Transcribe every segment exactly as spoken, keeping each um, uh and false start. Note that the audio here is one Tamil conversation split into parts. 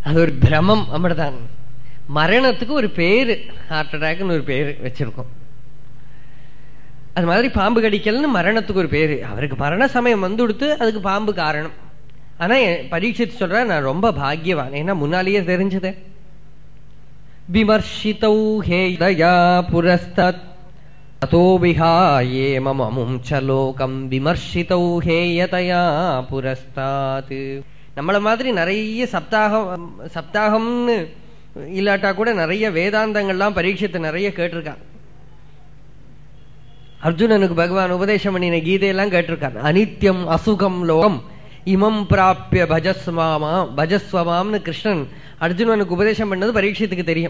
அது ஒரு பிரமம். அப்படிதான் மரணத்துக்கு ஒரு பேரு, ஹார்ட் அட்டாக்னு ஒரு பேரு வச்சிருக்கோம். அது மாதிரி பாம்பு கடிக்கல்னு மரணத்துக்கு ஒரு பேரு. அவருக்கு மரண சமயம் வந்து கொடுத்து அதுக்கு பாம்பு காரணம். ஆனா பரீட்சித்து சொல்ற, நான் ரொம்ப பாக்யவான், ஏன்னா முன்னாலேயே தெரிஞ்சது. விமர்சிதௌ ஹேதயா புரஸ்தாத் அதோ விஹாயே மமமும் ச லோகம் விமர்சிதௌ ஹேயதயா புரஸ்தாத். நம்மள மாதிரி நிறைய சப்தாகம் சப்தாகம்னு இல்லாட்டா கூட நிறைய வேதாந்தங்கள்லாம் பரீட்சித்து நிறைய கேட்டிருக்கான். அர்ஜுனனுக்கு பகவான் உபதேசம் பண்ணின கீதையெல்லாம் கேட்டிருக்கார். அனித்யம் அசுகம் லோகம் இமம் பிராபிய பஜஸ்வாமா பஜஸ்வமாம்னு கிருஷ்ணன் அர்ஜுனனுக்கு உபதேசம் பண்ணது பரீட்சத்துக்கு தெரியும்.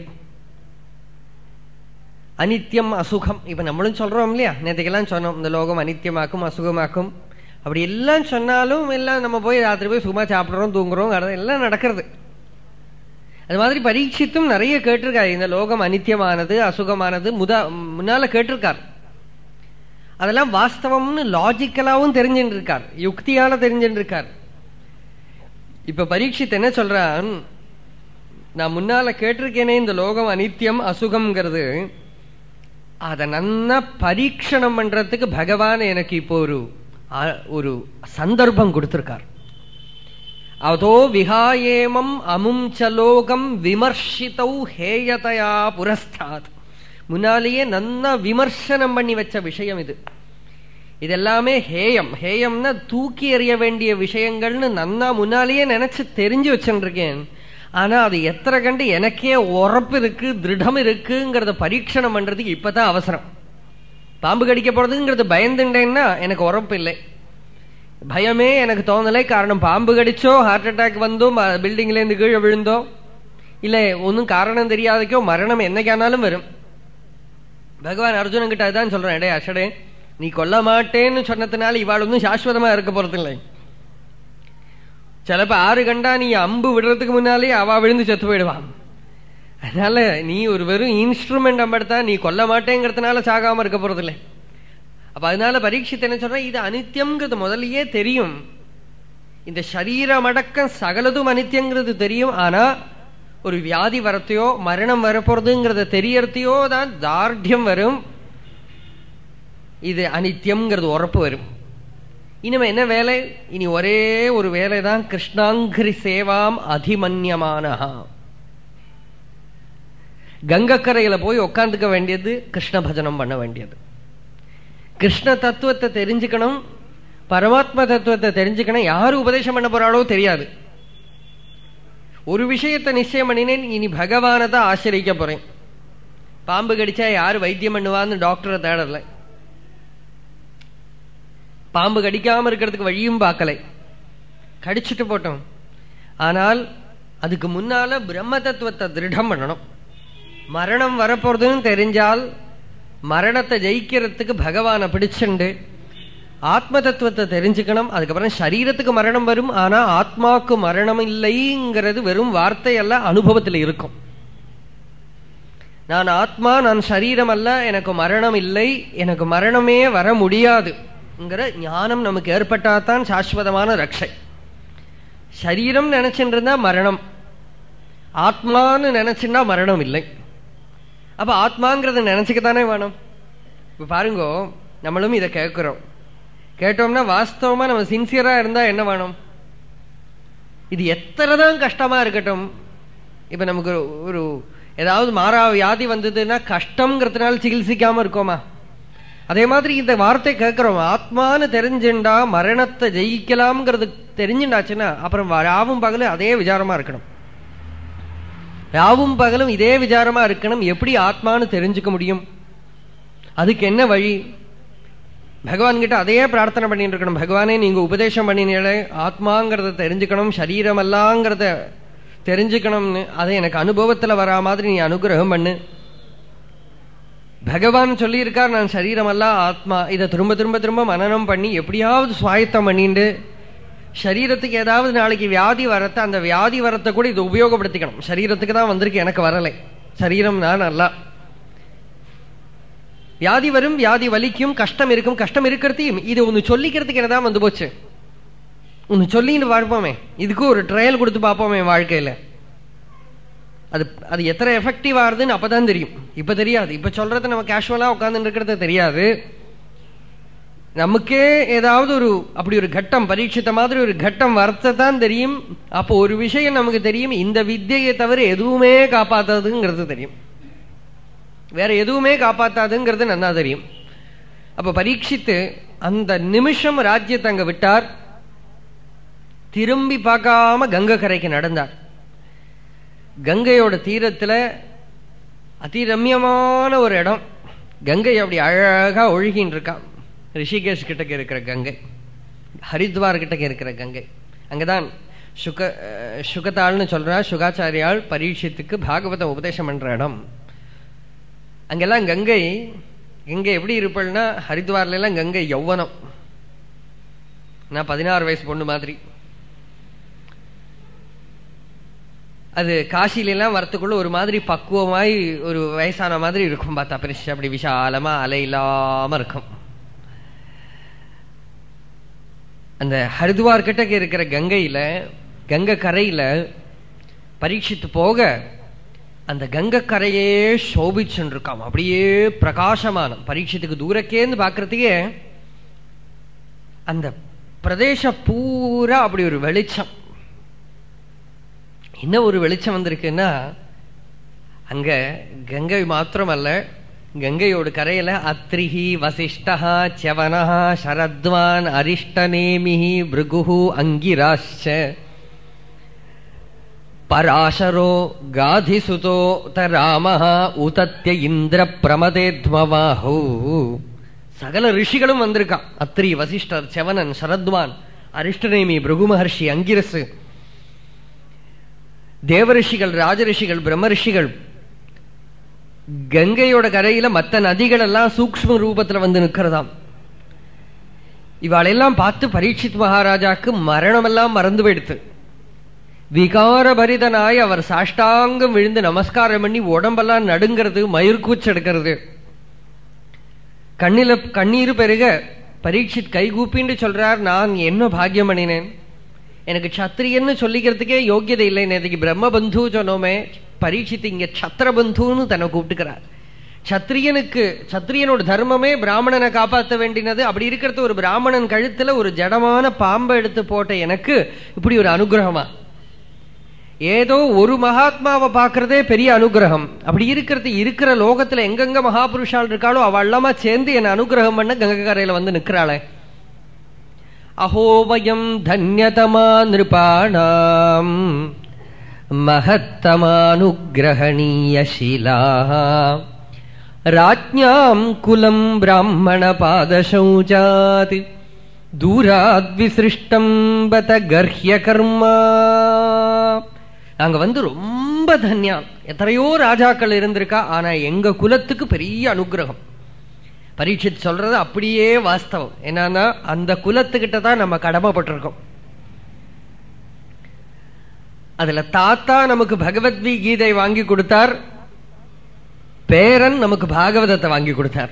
அனித்யம் அசுகம், இப்ப நம்மளும் சொல்றோம் இல்லையா, நேற்றுக்கெல்லாம் சொன்னோம் இந்த லோகம் அனித்தியமாக்கும் அசுகமாக்கும். அப்படி எல்லாம் சொன்னாலும் எல்லாம் நம்ம போய் ராத்திரி போய் சும்மா சாப்பிட்றோம் தூங்குறோம், எல்லாம் நடக்கிறது. அது மாதிரி பரீட்சித்தும் நிறைய கேட்டிருக்காரு. இந்த லோகம் அனித்தியமானது அசுகமானது முத முன்னால கேட்டிருக்கார். அதெல்லாம் வாஸ்தவம்னு லாஜிக்கலாவும் தெரிஞ்சுட்டு இருக்கார், யுக்தியால தெரிஞ்சுட்டு இருக்கார். இப்ப பரீட்சித் என்ன சொல்றான், நான் முன்னால கேட்டிருக்கேனே இந்த லோகம் அனித்தியம் அசுகம்ங்கிறது, அத நன்னா பரீட்சணம் பண்றதுக்கு பகவான் எனக்கு இப்போ ஒரு ஒரு சந்தர்ப்பம் கொடுத்திருக்கார். அதோ விஹாயேமம் அமும் சலோகம் விமர்சிதௌ ஹேயதயா புரஸ்தாத். முன்னாலேயே நன்னா விமர்சனம் பண்ணி வச்ச விஷயம் இது. இதெல்லாமே ஹேயம், ஹேயம்னா தூக்கி எறிய வேண்டிய விஷயங்கள்னு நன்னா முன்னாலேயே நினைச்சு தெரிஞ்சு வச்சுருக்கேன். ஆனா அது எத்தனை கண்டு எனக்கே உறப்பு இருக்கு, திருடம் இருக்குங்கிறத பரீட்சணம் பண்றதுக்கு இப்பதான் அவசரம். பாம்பு கடிக்க போறதுங்கிறது பயந்துட்டேன்னா எனக்கு உறப்பு இல்லை, பயமே எனக்கு தோணலை. காரணம் பாம்பு கடிச்சோ ஹார்ட் அட்டாக் வந்தோ பில்டிங்ல இருந்து கீழே விழுந்தோ இல்ல ஒன்னும் காரணம் தெரியாதக்கோ மரணம் என்னைக்கானாலும் வரும். பகவான் அர்ஜுனன் கிட்ட அதுதான் சொல்றேன், டே அஷடே நீ கொல்ல மாட்டேன்னு சொன்னதுனால இவாள் ஒன்னும் சாஸ்வதமா இருக்க போறது இல்லை. சிலப்ப ஆறு கண்டா நீ அம்பு விடுறதுக்கு முன்னாலே அவ விழுந்து செத்து போயிடுவான். அதனால நீ ஒரு வெறும் இன்ஸ்ட்ருமெண்ட் அம்படுத்தா, நீ கொல்ல மாட்டேங்கிறதுனால சாகாம இருக்க போறது இல்லை. அப்ப அதனால பரீட்சித்து என்ன சொல்ற, இது அனித்தியம்ங்கிறது முதலையே தெரியும், இந்த சரீரம் அடக்கம் சகலதும் அனித்தியங்கிறது தெரியும். ஆனா ஒரு வியாதி வரத்தையோ மரணம் வரப்போறதுங்கிறத தெரியறதையோ தான் தார்டியம் வரும், இது அனித்தியம்ங்கிறது உறப்பு வரும். இனிமே என்ன வேலை, இனி ஒரே ஒரு வேலை தான், கிருஷ்ணாங்கிரி சேவாம் அதிமன்யமானஹா. கங்கக்கரையில போய் உட்காந்துக்க வேண்டியது, கிருஷ்ண பஜனம் பண்ண வேண்டியது. கிருஷ்ண தத்துவத்தை தெரிஞ்சுக்கணும், பரமாத்மா தத்துவத்தை தெரிஞ்சுக்கணும். யாரு உபதேசம் பண்ண போறாளோ தெரியாது. ஒரு விஷயத்தை நிச்சயம் பண்ணினேன், இனி பகவானை தான் ஆசிரியிக்க போறேன். பாம்பு கடிச்சா யாரு வைத்தியம் பண்ணுவான்னு டாக்டரை தேடல, பாம்பு கடிக்காம இருக்கிறதுக்கு வழியும் பார்க்கலை, கடிச்சுட்டு போட்டோம். ஆனால் அதுக்கு முன்னால பிரம்ம தத்துவத்தை திருடம் பண்ணணும். மரணம் வரப்போறதுன்னு தெரிஞ்சால் மரணத்தை ஜெயிக்கிறதுக்கு பகவானை பிடிச்சுண்டு ஆத்ம தத்துவத்தை தெரிஞ்சுக்கணும். அதுக்கப்புறம் சரீரத்துக்கு மரணம் வரும், ஆனா ஆத்மாவுக்கு மரணம் இல்லைங்கிறது வெறும் வார்த்தையல்ல, அனுபவத்தில் இருக்கும். நான் ஆத்மா, நான் சரீரம் அல்ல, எனக்கு மரணம் இல்லை, எனக்கு மரணமே வர முடியாதுங்கிற ஞானம் நமக்கு ஏற்பட்டாதான் சாஸ்வதமான ரட்சை. சரீரம் நினைச்சுட்டு இருந்தா மரணம், ஆத்மான்னு நினைச்சுன்னா மரணம் இல்லை. அப்ப ஆத்மாங்கிறத நினைச்சுக்கத்தானே வேணும். இப்ப பாருங்க, நம்மளும் இதை கேட்கிறோம், கேட்டோம்னா வாஸ்தவமா நம்ம சின்சியரா இருந்தா என்ன வேணும், இது எத்தனைதான் கஷ்டமா இருக்கட்டும். இப்ப நமக்கு ஒரு ஏதாவது மாறா வியாதி வந்ததுன்னா கஷ்டம்ங்கிறதுனால சிகிச்சைக்காம இருக்கோமா? அதே மாதிரி இந்த வார்த்தை கேட்கிறோம், ஆத்மான்னு தெரிஞ்சுண்டா மரணத்தை ஜெயிக்கலாம்ங்கிறது தெரிஞ்சுண்டாச்சுன்னா அப்புறம் ராவும் பகலும் அதே விசாரமா இருக்கணும். ராவும் பகலும் இதே விசாரமா இருக்கணும். எப்படி ஆத்மான்னு தெரிஞ்சுக்க முடியும்? அதுக்கு என்ன வழி? பகவான் கிட்ட அதையே பிரார்த்தனை பண்ணிட்டு இருக்கணும். பகவானே, நீங்க உபதேசம் பண்ணினீங்களே ஆத்மாங்கிறத தெரிஞ்சுக்கணும், சரீரம் அல்லாங்கிறத தெரிஞ்சுக்கணும்னு, அதை எனக்கு அனுபவத்துல வரா மாதிரி நீ அனுகிரகம் பண்ணு. பகவான் சொல்லி இருக்கார், நான் சரீரம் அல்ல ஆத்மா. இதை திரும்ப திரும்ப திரும்ப மனனம் பண்ணி எப்படியாவது சுவாயத்தம் பண்ணிட்டு சரீரத்துக்கு ஏதாவது நாளைக்கு வியாதி வரத்த, அந்த வியாதி வரத்தை கூட இதை உபயோகப்படுத்திக்கணும். சரீரத்துக்கு தான் வந்திருக்கு, எனக்கு வரலை, சரீரம் நான் அல்ல. வியாதி வரும், வியாதி வலிக்கும், கஷ்டம் இருக்கும், கஷ்டம் இருக்கிறதையும் இது ஒன்னு சொல்லிக்கிறதுக்கு என்னதான் வந்து போச்சு, ஒன்னு சொல்லின்னு பார்ப்போமே, இதுக்கு ஒரு ட்ரையல் கொடுத்து பார்ப்போமே வாழ்க்கையில. அது அது எத்தனை எஃபெக்டிவ் ஆகுதுன்னு அப்பதான் தெரியும். இப்ப தெரியாது. இப்ப சொல்றது நம்ம கேஷுவலா உட்கார்ந்து இருக்கிறது தெரியாது. நமக்கே ஏதாவது ஒரு அப்படி ஒரு கட்டம், பரீட்சித்த மாதிரி ஒரு கட்டம் வரத்தான் தெரியும். அப்போ ஒரு விஷயம் நமக்கு தெரியும், இந்த வித்தியை தவிர எதுவுமே காப்பாத்தாதுங்கிறது தெரியும். வேற எதுவுமே காப்பாத்தாதுங்கிறது நல்லா தெரியும். அப்ப பரீட்சித்து அந்த நிமிஷம் ராஜ்யத்தை அங்க விட்டார். திரும்பி பார்க்காம கங்கை கரைக்கு நடந்தார். கங்கையோட தீரத்துல அதிரம்யமான ஒரு இடம். கங்கை அப்படி அழகா ஒழுகின்னு இருக்கான். ரிஷிகேஷ் கிட்டக்க இருக்கிற கங்கை, ஹரித்வார் கிட்டக்க இருக்கிற கங்கை. அங்கதான் சுக சுகத்தாள்னு சொல்றா சுகாச்சாரியால் பரீட்சித்துக்கு பாகவத உபதேசம் பண்ற இடம். அங்கெல்லாம் கங்கை கங்கை எப்படி இருப்பல்னா, ஹரித்வார்ல எல்லாம் கங்கை யௌவனம். நான் பதினாறு வயசு பொண்ணு மாதிரி. அது காசில எல்லாம் வரத்துக்குள்ள ஒரு மாதிரி பக்குவமாய் ஒரு வயசான மாதிரி இருக்கும். பார்த்தா பெருசு அப்படி விஷாலமா அலை இல்லாம இருக்கும். அந்த ஹரித்வார் கிட்ட இருக்கிற கங்கையில, கங்கை கரையில பரீட்சித்து போக அந்த கங்கை கரையே சோபிச்சுன்னு இருக்காம். அப்படியே பிரகாசமான பரீட்சத்துக்கு தூரக்கேந்து பாக்குறதுக்கே அந்த பிரதேசம் பூரா அப்படி ஒரு வெளிச்சம். என்ன ஒரு வெளிச்சம் வந்திருக்குன்னா, அங்க கங்கை மாத்திரம் அல்ல, கங்கையோட கரையில அத்ரிஹி வசிஷ்டஹா ச்யவனஹா சரத்வான் அரிஷ்டநேமிஹி பிருகுஹு அங்கிராஷ்ச பராசரோ காதிசுதோ தராமஹா உதத்ய இந்திர பிரமதேத்மவாஹு. சகல ரிஷிகளும் வந்திருக்கான். அத்ரி, வசிஷ்டர், ச்யவனன், சரத்வான், அரிஷ்டநேமி, பிருகு மகர்ஷி, அங்கிரசு, தேவரிஷிகள், ராஜரிஷிகள், பிரம்ம ரிஷிகள். கங்கையோட கரையில மற்ற நதிகள் எல்லாம் சூக்ஷ்ம ரூபத்துல வந்து நிற்கிறதாம். இவாளெல்லாம் பார்த்து பரீட்சித் மகாராஜாக்கு மரணம் எல்லாம் மறந்து போயிடுத்து. விகாரபரிதனாய் அவர் சாஷ்டாங்கம் விழுந்து நமஸ்காரம் பண்ணி உடம்பெல்லாம் நடுங்கிறது, மயிர்கூச்சு எடுக்கிறது. கண்ணில கண்ணீர் பெருக பரீட்சித் கைகூப்பின்னு சொல்றார், நான் என்ன பாக்கியம் பண்ணினேன், எனக்கு சத்திரியன்னு சொல்லிக்கிறதுக்கே யோகியதை இல்லை. நேற்றுக்கு பிரம்மபந்து சொன்னோமே, பரீட்சித்து இங்க சத்திரபந்துன்னு தன்னை கூப்பிட்டுக்கிறார். சத்திரியனுக்கு சத்திரியனோட தர்மமே பிராமணனை காப்பாற்ற வேண்டினது. அப்படி இருக்கிறது ஒரு பிராமணன் கழுத்துல ஒரு ஜடமான பாம்பை எடுத்து போட்ட எனக்கு இப்படி ஒரு அனுகிரகமா? ஏதோ ஒரு மகாத்மாவை பார்க்கறதே பெரிய அனுகிரகம். அப்படி இருக்கிறது இருக்கிற லோகத்துல எங்கெங்க மகாபுருஷால் இருக்காளோ அவள்லாமா சேர்ந்து என்ன அனுகிரகம் பண்ண கங்கை கரையில வந்து நிற்கிறாளே. அஹோவயம் தன்யதமா நிருபாணாம் மகத்தமானுகிரகணீய ஷீலா ராஜ்ஞாம் குலம் பிராமண பாதசௌச்சாத் தூராத்விசிருஷ்டம் பத கர்ஹ்ய கர்மா. நாங்க வந்து ரொம்ப தன்யான். எத்தனையோ ராஜாக்கள் இருந்திருக்கா, ஆனா எங்க குலத்துக்கு பெரிய அனுகிரகம். பரீட்சித் சொல்றது அப்படியே வாஸ்தவம். என்னன்னா அந்த குலத்துக்கிட்ட தான் நம்ம கடமைப்பட்டிருக்கோம். அதுல தாத்தா நமக்கு பகவத்கீதை வாங்கி கொடுத்தார், பேரன் நமக்கு பாகவதத்தை வாங்கி கொடுத்தார்.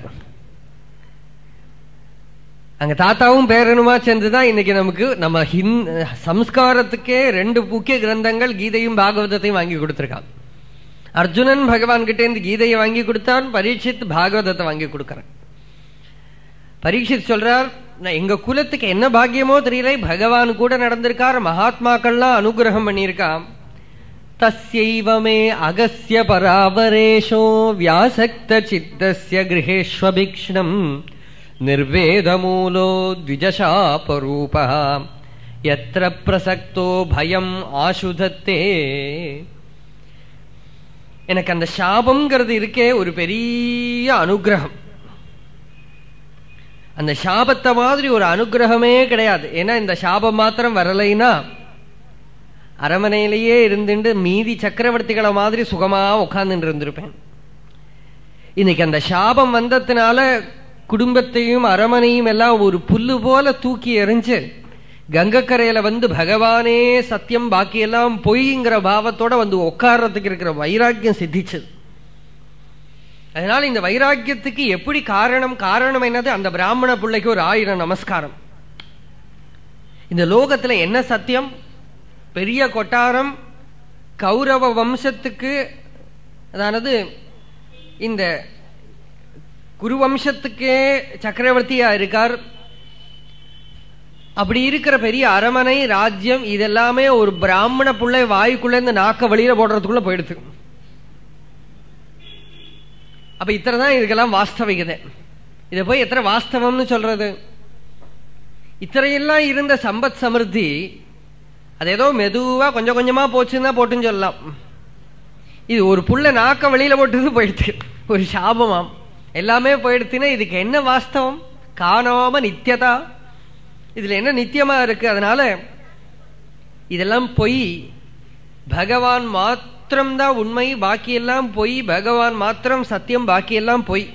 அங்க தாத்தாவும் பேரனுமா சேர்ந்துதான் இன்னைக்கு நமக்கு நம்ம ஹிந்த் சம்ஸ்காரத்துக்கே ரெண்டு முக்கிய கிரந்தங்கள் கீதையும் பாகவதத்தையும் வாங்கி கொடுத்திருக்கான். அர்ஜுனன் பகவான் கிட்டே இருந்து கீதையை வாங்கி கொடுத்தான், பரீட்சித் பாகவதத்தை வாங்கி கொடுக்கிறான். பரீட்சித் சொல்றார், எங்க குலத்துக்கு என்ன பாக்கியமோ தெரியல, பகவான் கூட நடந்திருக்கார், மகாத்மாக்கள்லாம் அனுகிரகம் பண்ணியிருக்கான். தஸ்யைவமே அகஸ்ய பராவரேஷோ வியாசக்த சித்தஸ்ய கிரஹேஷ்வபிக்ஷ்ணம் நிர்வேதமூலோ த்விஜசாபரூபா யத்ர பிரசக்தோ பயம் ஆசுதத்தே. எனக்கு அந்த சாபம்ங்கிறது இருக்கே ஒரு பெரிய அனுகிரகம். அந்த சாபத்தை மாதிரி ஒரு அனுகிரகமே கிடையாது. ஏன்னா இந்த சாபம் மாத்திரம் வரலைன்னா அரமனையிலேயே இருந்துட்டு மீதி சக்கரவர்த்திகளை மாதிரி சுகமா உட்கார்ந்துட்டு இருந்திருப்பேன். இன்னைக்கு அந்த சாபம் வந்ததுனால குடும்பத்தையும் அரமனையும் எல்லாம் ஒரு புல்லு போல தூக்கி எறிஞ்சு கங்கக்கரையில வந்து பகவானே சத்தியம் பாக்கியெல்லாம் பொய்ங்கிற பாவத்தோட வந்து உட்கார்றதுக்கு இருக்கிற வைராக்கியம் சித்திச்சது. அதனால இந்த வைராக்கியத்துக்கு எப்படி காரணம்? காரணம் என்னது? அந்த பிராமண பிள்ளைக்கு ஒரு ஆயிரம் நமஸ்காரம். இந்த லோகத்துல என்ன சத்தியம்? பெரிய கொட்டாரம், கௌரவ வம்சத்துக்கு, அதாவது இந்த குருவம்சத்துக்கே சக்கரவர்த்தியா இருக்கார். அப்படி இருக்கிற பெரிய அரமனை, ராஜ்யம், இதெல்லாமே ஒரு பிராமண புள்ளை வாய்க்குள்ள இந்த நாக்க வழியில போடுறதுக்குள்ள போயிடுது. அப்ப இத்தனைதான் இதுக்கெல்லாம் வாஸ்தவிகதை. இதை போய் எத்தனை வாஸ்தவம்னு சொல்றது? இத்தனையெல்லாம் இருந்த சம்பத் சமிருத்தி அது ஏதோ மெதுவா கொஞ்சம் கொஞ்சமா போச்சுன்னா போட்டுன்னு சொல்லலாம். இது ஒரு புள்ள நாக்க வெளியில போட்டு போயிடுச்சு, ஒரு சாபமாம். எல்லாமே போயிடுச்சுன்னா இதுக்கு என்ன வாஸ்தவம்? காணாம நித்தியதா, இதுல என்ன நித்தியமா இருக்கு? அதனால இதெல்லாம் பொய். பகவான் மாத்திரம்தான் உண்மை, பாக்கியெல்லாம் பொய். பகவான் மாத்திரம் சத்தியம், பாக்கியெல்லாம் பொய்.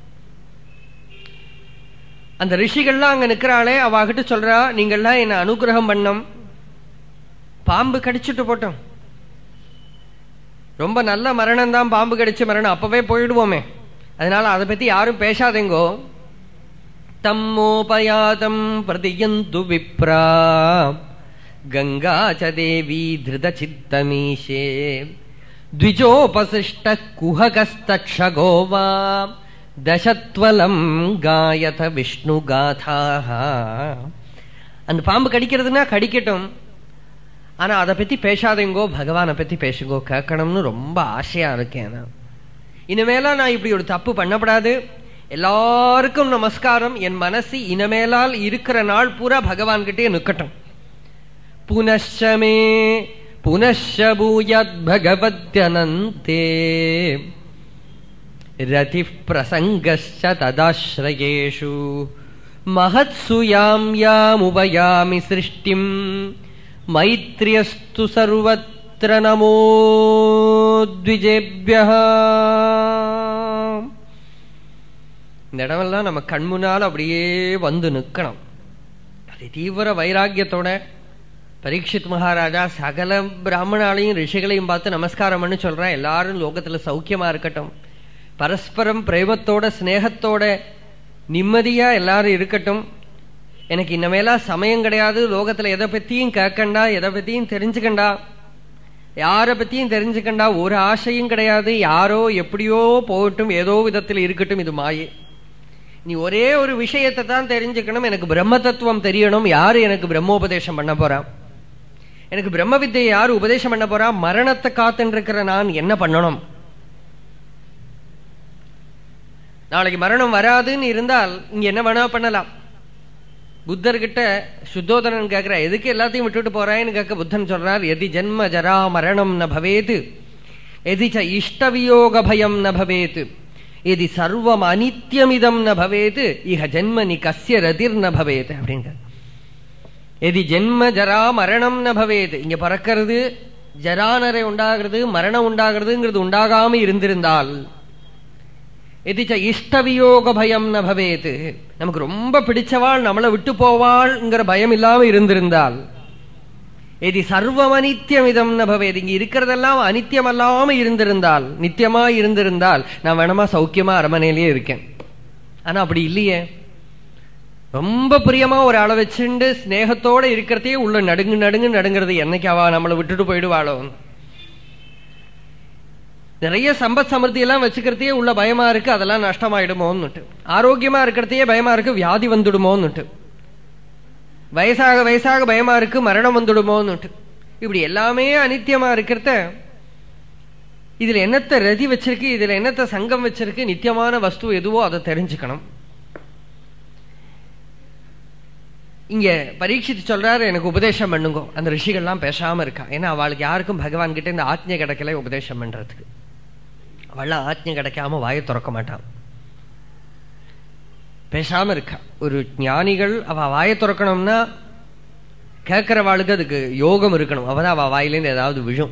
அந்த ரிஷிகள்லாம் அங்க நிக்கிறாளே, அவகிட்ட சொல்றா, நீங்கள்லாம் என்ன அனுகிரகம் பண்ணோம், பாம்பு கடிச்சுட்டு போட்டோம், ரொம்ப நல்ல மரணம் தான் பாம்பு கடிச்ச மரணம், அப்பவே போயிடுவோமே, அதனால அதை பத்தி யாரும் பேசாதேங்கோ. தம்மோபயாதம் பிரதியந்து விப்ரா கங்கா ச தேவி திருத சித்தமீஷே த்விஜோபசிஷ்ட குஹகஸ்தக்ஷகோவா தசத்வலம் காயத விஷ்ணு காதாக. அந்த பாம்பு கடிக்கிறதுனா கடிக்கட்டும், ஆனா அதை பத்தி பேசாதேங்கோ, பகவானை பத்தி பேசுங்கோ, கேட்கணும்னு ரொம்ப ஆசையா இருக்கேன். இனிமேலாம் நான் இப்படி ஒரு தப்பு பண்ணப்படாது. எல்லாருக்கும் நமஸ்காரம். என் மனசு இனிமேலால் இருக்கிற நாள் பூரா பகவான் கிட்டே நிக்கட்டும். புனஷ்சமே புனஷ்ச பூயாத் பகவத்யனந்தே ரதி பிரசங்கஸ்ச ததாஸ்ரயேஷு மஹத்சு யாம் யாம் உபயாமி சிருஷ்டிம் மைத்ரியஸ்து சர்வத்ர நமோ த்விஜேப்யஹ. இந்த இடமெல்லாம் நம்ம கண்முன்னால் அப்படியே வந்து நிற்கணும். அது தீவிர வைராக்கியத்தோட பரீட்சித் மகாராஜா சகல பிராமணாலையும் ரிஷிகளையும் பார்த்து நமஸ்காரம் பண்ணி சொல்றேன், எல்லாரும் லோகத்துல சௌக்கியமா இருக்கட்டும், பரஸ்பரம் பிரேமத்தோட ஸ்நேகத்தோட நிம்மதியா எல்லாரும் இருக்கட்டும். எனக்கு இன்னமேலாம் சமயம் கிடையாது, லோகத்துல எதை பத்தியும் கேட்கண்டா, எதை பத்தியும் தெரிஞ்சுக்கண்டா, யாரை பத்தியும் தெரிஞ்சுக்கண்டா, ஒரு ஆசையும் கிடையாது. யாரோ எப்படியோ போகட்டும், ஏதோ விதத்தில் இருக்கட்டும், இது மாயே. நீ ஒரே ஒரு விஷயத்தை தான் தெரிஞ்சுக்கணும், எனக்கு பிரம்ம தத்துவம் தெரியணும். யாரு எனக்கு பிரம்மோபதேசம் பண்ண போறா? எனக்கு பிரம்ம வித்தையை யாரு உபதேசம் பண்ண போறா? மரணத்தை காத்துன்னு இருக்கிற நான் என்ன பண்ணணும்? நாளைக்கு மரணம் வராதுன்னு இருந்தால் இங்க என்ன வேணா பண்ணலாம். புத்தர்கிட்ட சுத்தோதனன் கேட்கிற, எதுக்கு எல்லாத்தையும் விட்டுட்டு போறான்னு கேட்க புத்தன் சொல்றார், எதி ஜன்ம ஜரா மரணம் ந பவேத், எதி ச இஷ்டவியோக பயம் ந பவேத், எதி சர்வம் அனித்யமிதம் ந பவேத், இஹ ஜன்மனி கஸ்ய ரதிர் ந பவேத் அப்படிங்க. எதி ஜென்ம ஜரா மரணம் ந பவேத், இங்க பறக்கிறது, ஜரானரை உண்டாகிறது, மரணம் உண்டாகிறதுங்கிறது உண்டாகாம இருந்திருந்தால், எதிச்ச இஷ்டவியோக பயம் ந பவேத், நமக்கு ரொம்ப பிடிச்சவாள் நம்மளை விட்டு போவாள்ங்கிற பயம் இல்லாம இருந்திருந்தால், எதி சர்வம் அனித்யம் இதம் ந பவேத், இங்க இருக்கிறதெல்லாம் அனித்தியம் அல்லாம இருந்திருந்தால், நித்தியமா இருந்திருந்தால், நான் வேணமா சௌக்கியமா அரமனையிலேயே இருக்கேன். ஆனா அப்படி இல்லையே. ரொம்ப பிரியமா ஒரு ஆளை வச்சுண்டு ஸ்நேகத்தோட இருக்கிறதையே உள்ள நடுங்கு நடுங்கு நடுங்கிறது. என்னைக்கு அவ நம்மளை விட்டுட்டு போயிடுவாளோ. நிறைய சம்பத் சமிருத்தி எல்லாம் வச்சுக்கிறதையே உள்ள பயமா இருக்கு, அதெல்லாம் நஷ்டமாயிடுமோன்னுட்டு. ஆரோக்கியமா இருக்கிறதையே பயமா இருக்கு, வியாதி வந்துடுமோன்னுட்டு. வயசாக வயசாக பயமா இருக்கு, மரணம் வந்துடுமோன்னுட்டு. இப்படி எல்லாமே அனித்தியமா இருக்கிறத, இதுல என்னத்தை ரதி வச்சிருக்கு, இதுல என்னத்தை சங்கம் வச்சிருக்கு, நித்தியமான வஸ்து எதுவோ அதை தெரிஞ்சுக்கணும். இங்க பரீட்சித்து சொல்றாரு, எனக்கு உபதேசம் பண்ணுங்கோ. அந்த ரிஷிகள்லாம் பேசாம இருக்கா. ஏன்னா அவளுக்கு யாருக்கும் பகவான் கிட்ட இந்த ஆத்ஞை கிடைக்கல உபதேசம் பண்றதுக்கு. அவள்லாம் ஆத்ஞை கிடைக்காம வாயை திறக்க மாட்டான், பேசாம இருக்கா. ஒரு ஞானிகள் அவ வாயை திறக்கணும்னா கேட்கிறவாளுக்கு அதுக்கு யோகம் இருக்கணும், அவதான் அவ வாயிலேருந்து ஏதாவது விழும்.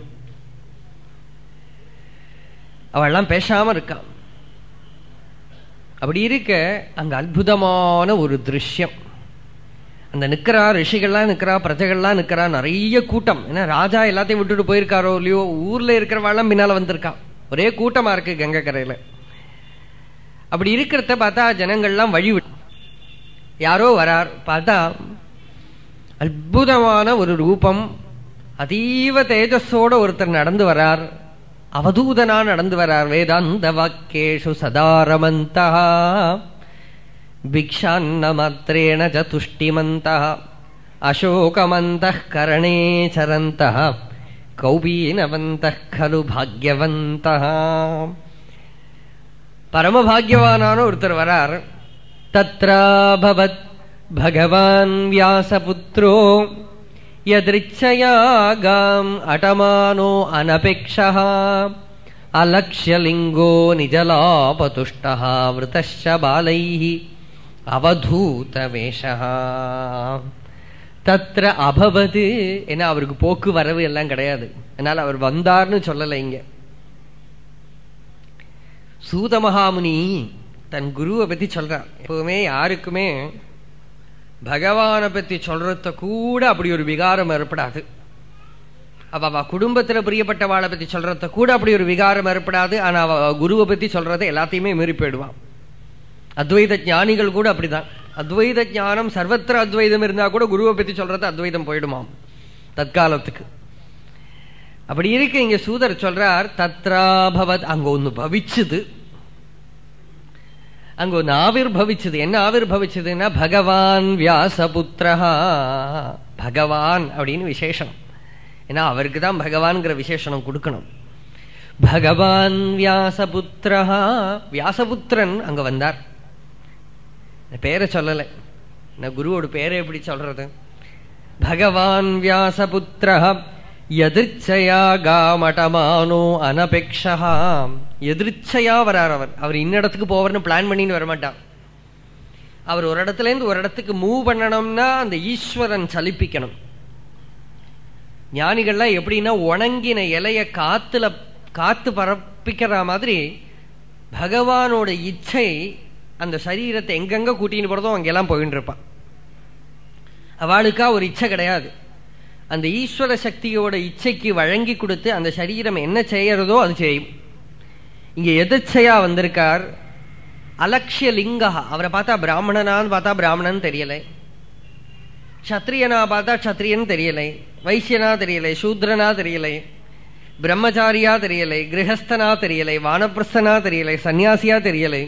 அவள்லாம் பேசாம இருக்கா. அப்படி இருக்க அங்க அற்புதமான ஒரு திருஷ்யம். அந்த நிக்கிறா ரிஷிகள்லாம் நிக்கிறா, பிரஜைகள்லாம் நிக்கிறா, நிறைய கூட்டம். ஏன்னா ராஜா எல்லாத்தையும் விட்டுட்டு போயிருக்காரோ இல்லையோ, ஊர்ல இருக்கிறவாள்லாம் பின்னால வந்திருக்கா, ஒரே கூட்டமா இருக்கு கங்கை கரையில. அப்படி இருக்கிறத பார்த்தா ஜனங்கள்லாம் வழி விட்டு யாரோ வரார் பார்த்தா, அற்புதமான ஒரு ரூபம், அதீவ தேஜஸோட ஒருத்தர் நடந்து வரார், அவதூதனா நடந்து வரார். வேதாந்த வாக்கேஷு சதாரமந்தா பிக்ஷான்ன மாத்ரேண சதுஷ்டிமந்தா அசோகமந்தः கரணே சரந்தः கௌபீனவந்தः கலு பாக்யவந்தः. பரமபாக்யவானான ஒருத்தர் வரார். தத்ராபவத் பகவான் வியாசபுத்ரோ யத்ரிச்சயாகாம் அடமானோ அனபேக்ஷः அலக்ஷ்யலிங்கோ நிஜலாபதுஷ்டः விருதஸ்ய பாலைः அவதூதவேஷः. தத்ர அபவது, ஏன்னா அவருக்கு போக்கு வரவு எல்லாம் கிடையாது, அதனால அவர் வந்தார்னு சொல்லலை. இங்க சூத மகாமுனி தன் குருவை பத்தி சொல்றார். எப்பவுமே யாருக்குமே பகவானை பத்தி சொல்றத கூட அப்படி ஒரு விகாரம் ஏற்படாது. அவ அவ குடும்பத்துல பிரியப்பட்டவாளை பத்தி சொல்றத கூட அப்படி ஒரு விகாரம் ஏற்படாது. ஆனா அவ குருவை பத்தி சொல்றதை எல்லாத்தையுமே மீறி போயிடுவான். அத்வைத ஞானிகள் கூட அப்படிதான். அத்வைத ஞானம் சர்வத்திர அத்வைதம் இருந்தா கூட குருவை பத்தி சொல்றது அத்வைதம் போயிடுமாம் தற்காலத்துக்கு. அப்படி இருக்கு. இங்க சூதர் சொல்றார் தத்ராபவத், அங்க ஒண்ணு பவிச்சுது, அங்க ஒன்னு ஆவிர் பவிச்சது. என்ன ஆவிர் பவிச்சதுன்னா பகவான் வியாசபுத்திரஹா. பகவான் அப்படின்னு விசேஷனம், ஏன்னா அவருக்கு தான் பகவான்கிற விசேஷனம் கொடுக்கணும். பகவான் வியாசபுத்திரஹா, வியாசபுத்திரன் அங்க வந்தார். பேரை சொல்லலை, குருவோட பேரை எப்படி சொல்றது? பகவான் வியாசபுத்திரஹ யதிர்ச்சயா காமடமானோ அனபேக்ஷா. எதிர்ச்சையா வரார் அவர். அவர் இன்னிடத்துக்கு போவார்னு பிளான் பண்ணின்னு வரமாட்டார். அவர் ஒரு இடத்துல இருந்து ஒரு இடத்துக்கு மூவ் பண்ணணும்னா அந்த ஈஸ்வரன் சலிப்பிக்கணும். ஞானிகள்லாம் எப்படின்னா உணங்கின இலைய காத்துல காத்து பரப்பிக்கிற மாதிரி பகவானோட இச்சை அந்த சரீரத்தை எங்கெங்க கூட்டின்னு போறதோ அங்கெல்லாம் போயின்னு இருப்பான். அவளுக்கா ஒரு இச்சை கிடையாது. அந்த ஈஸ்வர சக்தியோட இச்சைக்கு வழங்கி கொடுத்து அந்த சரீரம் என்ன செய்யறதோ அது செய்யும். இங்க எதிர்ச்சையா வந்திருக்கார். அலக்ஷ்ய லிங்கா, அவரை பார்த்தா பிராமணனான்னு பார்த்தா பிராமணன் தெரியலை, சத்திரியனா பார்த்தா சத்திரியன் தெரியலை, வைசியனா தெரியலை, சூத்ரனா தெரியலை, பிரம்மச்சாரியா தெரியலை, கிரகஸ்தனா தெரியலை, வானப்பிரஸ்தனா தெரியலை, சன்னியாசியா தெரியலை.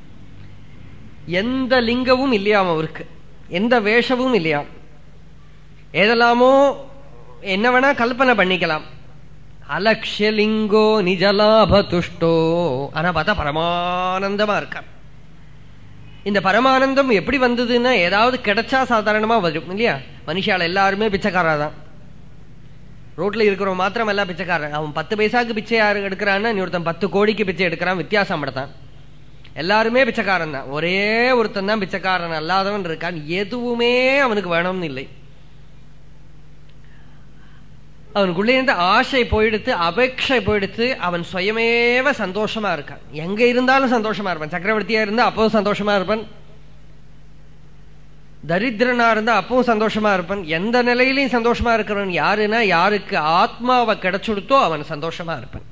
எந்த லிங்கமும் இல்லையாம் அவருக்கு, எந்த வேஷமும் இல்லையாம். ஏதெல்லாமோ என்ன வேணா கல்பனை பண்ணிக்கலாம். அலக்ஷ்யலிங்கோ நிஜலாபதுஷ்டோ, ஆனா பார்த்தா பரமானந்தமா இருக்கார். இந்த பரமானந்தம் எப்படி வந்ததுன்னா ஏதாவது கிடைச்சா சாதாரணமா வரும் இல்லையா? மனுஷால எல்லாருமே பிச்சைக்காரதான். ரோட்ல இருக்கிறவன் மாத்திரம் எல்லாம் பிச்சைக்காரன். அவன் பத்து பைசாக்கு பிச்சை யாரு எடுக்கிறான்னா நீ ஒருத்தன் பத்து கோடிக்கு பிச்சை எடுக்கிறான், வித்தியாசம் படத்தான். எல்லாருமே பிச்சைக்காரன் தான். ஒரே ஒருத்தன் தான் பிச்சைக்காரன் அல்லாதவன் இருக்கான். எதுவுமே அவனுக்கு வேணும்னு இல்லை. அவனுக்குள்ளே இருந்து ஆசை போயிடுத்து, அபேட்சை போயிடுத்து. அவன் சுயமேவ சந்தோஷமா இருக்கான். எங்க இருந்தாலும் சந்தோஷமா இருப்பான். சக்கரவர்த்தியா இருந்தா அப்பவும் சந்தோஷமா இருப்பான், தரித்திரனா இருந்தா அப்பவும் சந்தோஷமா இருப்பான். எந்த நிலையிலையும் சந்தோஷமா இருக்கிறவன் யாருன்னா யாருக்கு ஆத்மாவை கிடைச்சுடுத்தோ அவன் சந்தோஷமா இருப்பான்.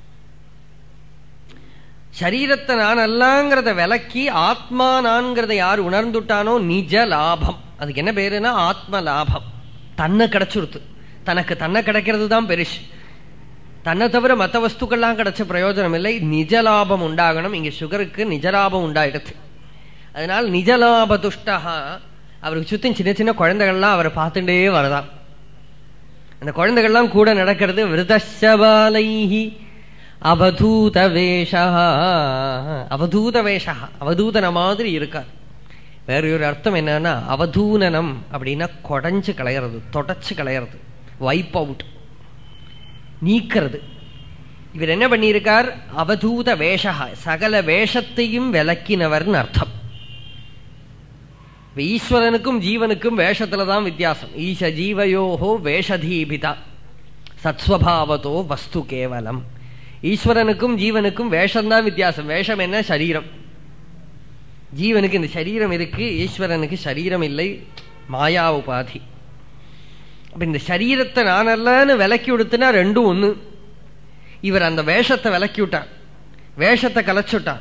சரீரத்தை நான் அல்லாங்கிறத விலக்கி ஆத்மா நான்கிறத யார் உணர்ந்துட்டானோ நிஜ லாபம். அதுக்கு என்ன பேருன்னா ஆத்ம லாபம். தன்னை கிடைச்சுடுத்து. தனக்கு தன்னை கிடைக்கிறது தான் பெருசு. தன்னை தவிர மற்ற வஸ்துக்கள்லாம் கிடைச்ச பிரயோஜனம் இல்லை. நிஜலாபம் உண்டாகணும். இங்க சுகருக்கு நிஜலாபம் உண்டாயிடுது. அதனால நிஜலாப துஷ்டகா. அவருக்கு சுத்தி சின்ன சின்ன குழந்தைகள்லாம் அவரை பார்த்துட்டே வரதான். அந்த குழந்தைகள்லாம் கூட நடக்கிறது. விருதஸ்யபாலைஹி அவதூத வேஷா. அவதூத வேஷா, அவதூதன மாதிரி இருக்கார். வேற ஒரு அர்த்தம் என்னன்னா அவதூனனம் அப்படின்னா கொடைஞ்சு களையிறது, தொடச்சு களையிறது, வைப் அவுட், நீக்கிறது. இவர் என்ன பண்ணியிருக்கார்? அவதூத வேஷா, சகல வேஷத்தையும் விலக்கினவர்னு அர்த்தம். ஈஸ்வரனுக்கும் ஜீவனுக்கும் வேஷத்துலதான் வித்தியாசம். ஈச ஜீவயோஹோ வேஷதீபிதா சத்ஸ்வபாவத்தோ வஸ்து கேவலம். ஈஸ்வரனுக்கும் ஜீவனுக்கும் வேஷம்தான் வித்தியாசம். வேஷம் என்ன? சரீரம். ஜீவனுக்கு இந்த சரீரம் இருக்கு, ஈஸ்வரனுக்கு சரீரம் இல்லை, மாயா உபாதி. அப்ப இந்த சரீரத்தை நான் அல்லன்னு விலக்கி விடுத்துனா ரெண்டும் ஒண்ணு. இவர் அந்த வேஷத்தை விலக்கி விட்டார், வேஷத்தை கலைச்சுட்டார்.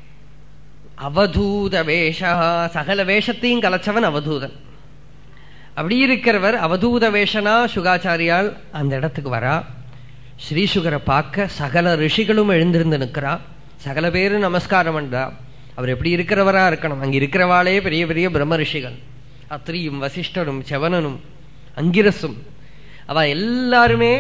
அவதூத வேஷா, சகல வேஷத்தையும் கலைச்சவன் அவதூதன். அப்படி இருக்கிறவர் அவதூத வேஷனா சுகாச்சாரியால் அந்த இடத்துக்கு வரா. ஸ்ரீசுகரை பார்க்க சகல ரிஷிகளும் எழுந்திருந்து நிற்கிறா. சகல பேரும் நமஸ்காரம் பண்றா. அவர் எப்படி இருக்கிறவரா இருக்கணும்? அங்க இருக்கிறவாளே பெரிய பெரிய பிரம்ம ரிஷிகள், அத்ரியும் வசிஷ்டரும் செவனனும் அங்கிரசும், அவ எல்லாருமே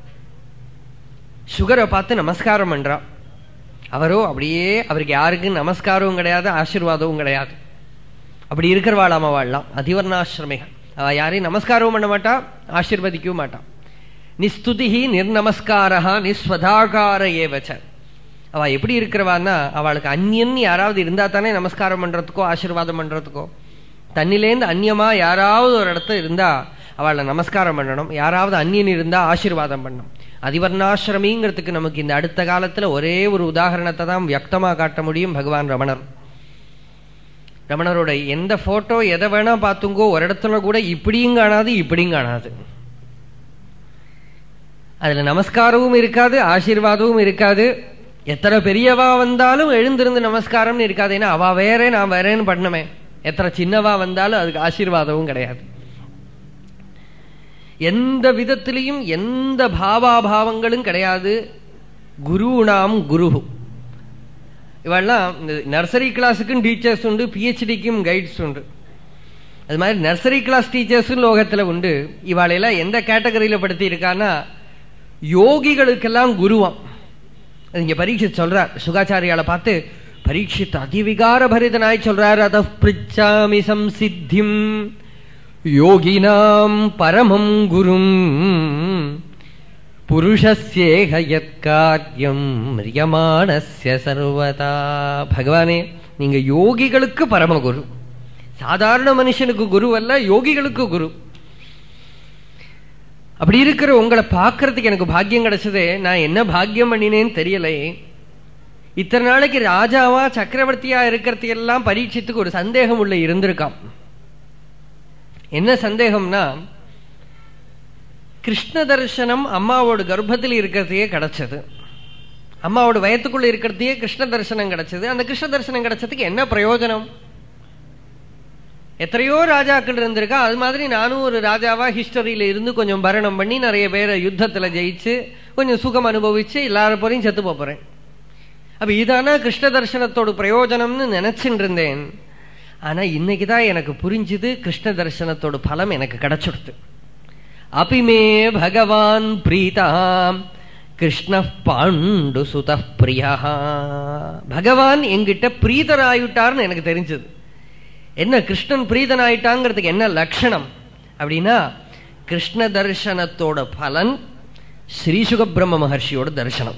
சுகரை பார்த்து நமஸ்காரம் பண்றா. அவரோ அப்படியே அவருக்கு யாருக்கும் நமஸ்காரமும் கிடையாது, ஆசீர்வாதமும் கிடையாது. அப்படி இருக்கிறவாள் அம்மாவாள்லாம் அதிவர்ணாசிரமிகள். அவ யாரையும் நமஸ்காரவும் பண்ண மாட்டா, ஆசீர்வதிக்கவும் மாட்டா. நிஸ்துதிஹி நிர்நமஸ்காரஹா நிஸ்வதாகார ஏவச்ச. அவ எப்படி இருக்கிறவான்னா, அவளுக்கு அந்நியன் யாராவது இருந்தா தானே நமஸ்காரம் பண்றதுக்கோ ஆசீர்வாதம் பண்றதுக்கோ. தன்னிலேருந்து அந்நியமா யாராவது ஒரு இடத்துல இருந்தா அவளை நமஸ்காரம் பண்ணணும், யாராவது அந்நியன் இருந்தா ஆசீர்வாதம் பண்ணணும். அதிவர்ணாசிரமிங்கிறதுக்கு நமக்கு இந்த அடுத்த காலத்துல ஒரே ஒரு உதாரணத்தை தான் வியக்தமா காட்ட முடியும். பகவான் ரமணர். ரமணரோட எந்த போட்டோ எதை வேணா பார்த்துங்கோ, ஒரு இடத்துல கூட இப்படியும் காணாது இப்படியும் காணாது. அதுல நமஸ்காரமும் இருக்காது, ஆசீர்வாதமும் இருக்காது. எத்தனை பெரியவா வந்தாலும் எழுந்திருந்து நமஸ்காரம்னு இருக்காது. ஏன்னா அவ வேற நான் வேறேன்னு பண்ணமே. எத்தனை சின்னவா வந்தாலும் அதுக்கு ஆசீர்வாதமும் கிடையாது. எந்த விதத்திலையும் எந்த பாவாபாவங்களும் கிடையாது. குருணாம் குரு. இவெல்லாம் நர்சரி கிளாஸுக்கும் டீச்சர்ஸ் உண்டு, பிஹெச்டிக்கும் கைட்ஸ் உண்டு. அது மாதிரி நர்சரி கிளாஸ் டீச்சர்ஸும் லோகத்துல உண்டு. இவாளையெல்லாம் எந்த கேட்டகரியில படுத்தி இருக்கான்னா, யோகிகளுக்கெல்லாம் குருவாம். இங்க பரீட்சித் சொல்றார், சுகாச்சாரியால பார்த்து பரீட்சித் அதிவிகார பரிதனாய் சொல்றார். அத பிரிச்சாமி சம்சித்திம் யோகினாம் பரமம் குரும் புருஷஸ்யேக யத்கார்யம் மிரியமானஸ்ய சர்வதா. பகவானே, நீங்க யோகிகளுக்கு பரமகுரு, சாதாரண மனுஷனுக்கு குரு அல்ல, யோகிகளுக்கு குரு. அப்படி இருக்கிற உங்களை பார்க்கறதுக்கு எனக்கு பாக்கியம் கிடைச்சதே. நான் என்ன பாக்கியம் பண்ணினேன்னு தெரியலை. இத்தனை நாளைக்கு ராஜாவா சக்கரவர்த்தியா இருக்கிறதுக்கு எல்லாம் பரீட்சித்துக்கு ஒரு சந்தேகம் உள்ள இருந்திருக்கான். என்ன சந்தேகம்னா, கிருஷ்ண தரிசனம் அம்மாவோட கர்ப்பத்தில் இருக்கிறதையே கிடைச்சது, அம்மாவோட வயத்துக்குள்ள இருக்கிறதையே கிருஷ்ண தரிசனம் கிடைச்சது. அந்த கிருஷ்ண தரிசனம் கிடைச்சதுக்கு என்ன பிரயோஜனம்? எத்தனையோ ராஜாக்கள் இருந்திருக்கா. அது மாதிரி நானும் ஒரு ராஜாவா ஹிஸ்டரியில இருந்து கொஞ்சம் பரணம் பண்ணி நிறைய பேரை யுத்தத்துல ஜெயிச்சு கொஞ்சம் சுகம் அனுபவிச்சு எல்லாரும் போறையும் செத்து போறேன். அப்ப இதானா கிருஷ்ண தரிசனத்தோட பிரயோஜனம்னு நினைச்சுட்டு இருந்தேன். ஆனா இன்னைக்குதான் எனக்கு புரிஞ்சுது, கிருஷ்ண தரிசனத்தோட பலம் எனக்கு கிடைச்சிடுது. அபிமே பகவான் பிரீதாம் கிருஷ்ண பாண்டு சுத பிரியா. பகவான் எங்கிட்ட பிரீதராயிட்டார்னு எனக்கு தெரிஞ்சது. என்ன கிருஷ்ணன் பிரீதன் ஆயிட்டாங்கிறதுக்கு என்ன லட்சணம் அப்படின்னா, கிருஷ்ண தரிசனத்தோட பலன் ஸ்ரீசுக பிரம்ம மகர்ஷியோட தரிசனம்.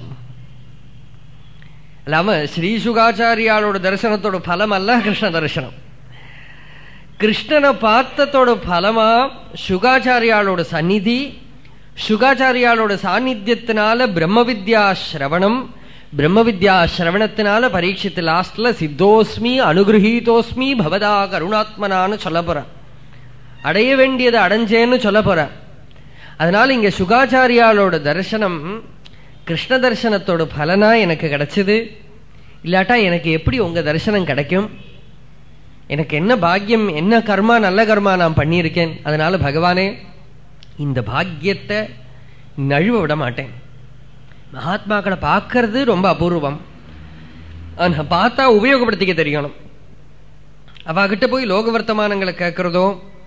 இல்லாம ஸ்ரீசுகாச்சாரியாலோட தரிசனத்தோட பலம் அல்ல கிருஷ்ண தரிசனம். கிருஷ்ணனை பார்த்ததோட பலமா சுகாச்சாரியாலோட சந்நிதி, சுகாச்சாரியாலோட சாநித்தியத்தினால பிரம்ம வித்யா சிரவணம், பிரம்ம வித்யா சிரவணத்தினால பரீட்சித்து லாஸ்ட்ல சித்தோஸ்மி அனுகிரகீதோஸ்மி பவதா கருணாத்மனான்னு சொல்ல போற, அடைய வேண்டியதை அடைஞ்சேன்னு சொல்ல போற. அதனால இங்க சுகாச்சாரியாலோட தரிசனம் கிருஷ்ண தரிசனத்தோட பலனா எனக்கு கிடைச்சது. இல்லாட்டா எனக்கு எப்படி உங்க தரிசனம் கிடைக்கும்? எனக்கு என்ன பாக்கியம், என்ன கர்மா, நல்ல கர்மா நான் பண்ணியிருக்கேன். அதனால பகவானே, இந்த பாக்கியத்தை நழுவ விட மாட்டேன். மகாத்மாக்களை பார்க்கறது ரொம்ப அபூர்வம், ஆனா பார்த்தா உபயோகப்படுத்திக்க தெரியணும். அவகிட்ட போய் லோக வர்த்தமானங்களை கேட்கறதோ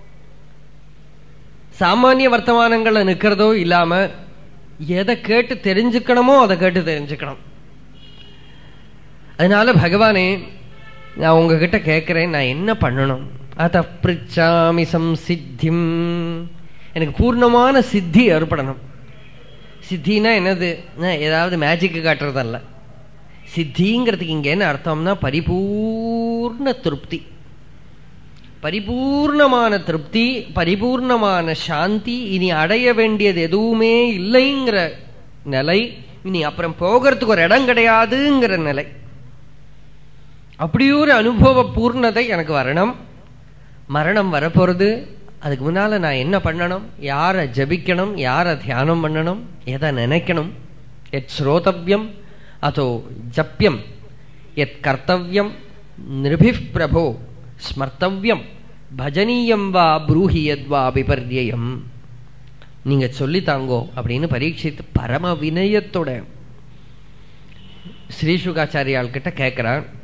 சாமானிய வர்த்தமானங்களை நிற்கிறதோ இல்லாம எதை கேட்டு தெரிஞ்சுக்கணுமோ அதை கேட்டு தெரிஞ்சுக்கணும். அதனால பகவானே, நான் உங்ககிட்ட கேட்கிறேன், நான் என்ன பண்ணணும்? அத பிரிச்சாமி சம்சித்திம். எனக்கு பூர்ணமான சித்தி ஏற்படணும். சித்தினா என்னது? ஏதாவது மேஜிக்கு காட்டுறதல்ல. சித்திங்கிறதுக்கு இங்க என்ன அர்த்தம்னா, பரிபூர்ண திருப்தி, பரிபூர்ணமான திருப்தி, பரிபூர்ணமான சாந்தி. இனி அடைய வேண்டியது எதுவுமே இல்லைங்கிற நிலை, இனி அப்புறம் போகிறதுக்கு ஒரு இடம் கிடையாதுங்கிற நிலை. அப்படி ஒரு அனுபவ பூர்ணதை எனக்கு வரணும். மரணம் வரப்போறது, அதுக்கு முன்னால நான் என்ன பண்ணணும்? யாரை ஜபிக்கணும்? யாரை தியானம் பண்ணணும்? எதை நினைக்கணும்? எத் ஸ்ரோதவ்யம் அதோ ஜப்யம், எத் கர்த்தவ்யம் நிருபிப் பிரபோ ஸ்மர்த்தவ்யம் பஜனீயம் வா ப்ரூஹியத்வா விபர்யம், நீங்க சொல்லி தாங்கோ அப்படின்னு பரீட்சித்து பரம வினயத்தோட ஸ்ரீசுகாச்சாரியால் கிட்ட கேட்கிறான்.